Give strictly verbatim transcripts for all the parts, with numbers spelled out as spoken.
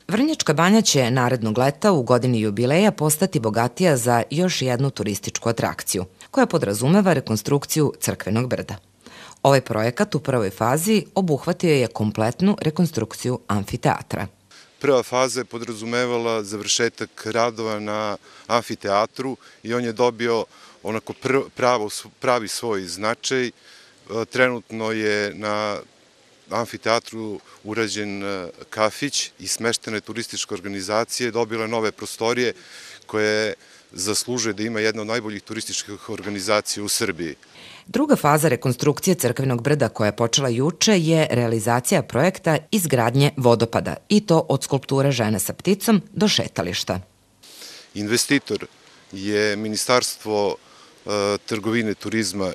Vrnjačka Banja će narednog leta u godini jubileja postati bogatija za još jednu turističku atrakciju, koja podrazumeva rekonstrukciju Crkvenog brda. Ovaj projekat u prvoj fazi obuhvatio je kompletnu rekonstrukciju amfiteatra. Prva faza je podrazumevala završetak radova na amfiteatru i on je dobio onako pravi svoj značaj. Trenutno je na amfiteatru urađen kafić i smeštene turističke organizacije, dobila nove prostorije koje zaslužuje da ima jedna od najboljih turističkih organizacija u Srbiji. Druga faza rekonstrukcije Crkvenog brda koja je počela juče je realizacija projekta izgradnje vodopada i to od skulpture žene sa pticom do šetališta. Investitor je Ministarstvo trgovine, turizma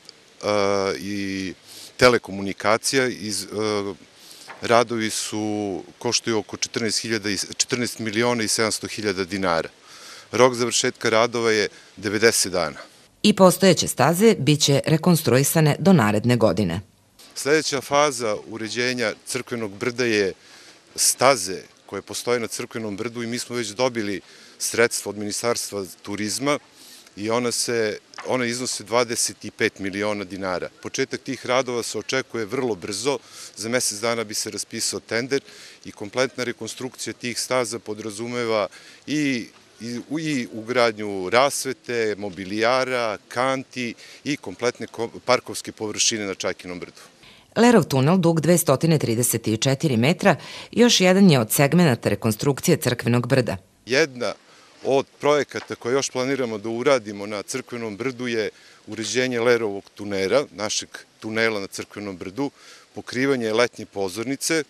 i telekomunikacija. Radovi su koštaju oko četrnaest miliona i sedamsto hiljada dinara. Rok završetka radova je devedeset dana. I postojeće staze biće rekonstruisane do naredne godine. Sledeća faza uređenja Crkvenog brda je staze koje postoje na Crkvenom brdu i mi smo već dobili sredstva od Ministarstva turizma i ona se Ona iznose dvadeset pet miliona dinara. Početak tih radova se očekuje vrlo brzo, za mesec dana bi se raspisao tender i kompletna rekonstrukcija tih staza podrazumeva i i ugradnju rasvete, mobilijara, kanti i kompletne parkovske površine na Čajkinom brdu. Lerov tunel, dug dvesta trideset četiri metra, još jedan je od segmenata rekonstrukcije Crkvenog brda. Jedna od projekata koje još planiramo da uradimo na Crkvenom brdu je uređenje Lerovog tunela, našeg tunela na Crkvenom brdu, pokrivanje letnje pozornice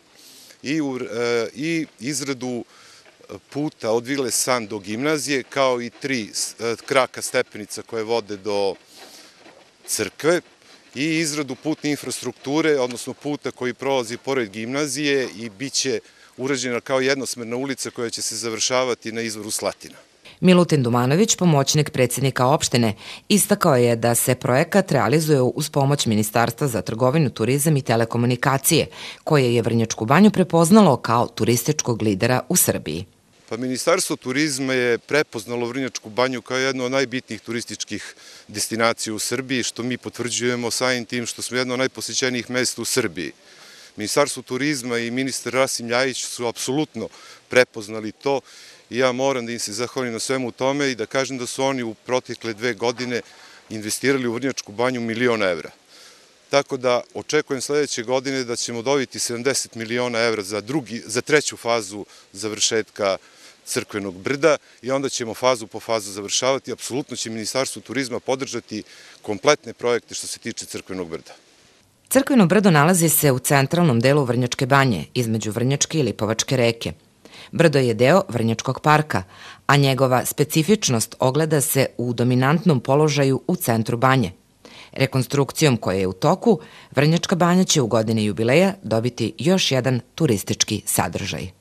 i izradu puta od Vile San do gimnazije, kao i tri kraka stepenica koje vode do crkve i izradu putne infrastrukture, odnosno puta koji prolazi pored gimnazije i bit će urađena kao jednosmerna ulica koja će se završavati na izvoru Slatina. Milutin Dumanović, pomoćnik predsjednika opštine, istakao je da se projekat realizuje uz pomoć Ministarstva za trgovinu, turizam i telekomunikacije, koje je Vrnjačku Banju prepoznalo kao turističkog lidera u Srbiji. Pa Ministarstvo turizma je prepoznalo Vrnjačku Banju kao jednu od najbitnijih turističkih destinacija u Srbiji, što mi potvrđujemo samim tim što smo jedno od najposećenijih mesta u Srbiji. Ministarstvo turizma i ministar Rasim Ljajić su apsolutno prepoznali to i ja moram da im se zahvalim na svemu tome i da kažem da su oni u protekle dve godine investirali u Vrnjačku Banju milion evra. Tako da očekujem sledeće godine da ćemo dobiti sedamdeset miliona evra za treću fazu završetka Crkvenog brda i onda ćemo fazu po fazu završavati. Apsolutno će Ministarstvo turizma podržati kompletne projekte što se tiče Crkvenog brda. Crkveno brdo nalazi se u centralnom delu Vrnjačke Banje, između Vrnjačke i Lipovačke reke. Brdo je deo Vrnjačkog parka, a njegova specifičnost ogleda se u dominantnom položaju u centru Banje. Rekonstrukcijom koja je u toku, Vrnjačka Banja će u godini jubileja dobiti još jedan turistički sadržaj.